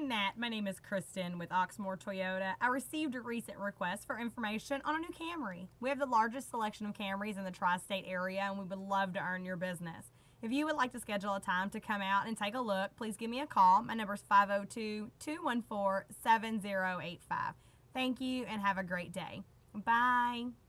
Nat. My name is Kristen with Oxmoor Toyota. I received a recent request for information on a new Camry. We have the largest selection of Camrys in the tri-state area, and we would love to earn your business. If you would like to schedule a time to come out and take a look, please give me a call. My number is 502-214-7085. Thank you and have a great day. Bye.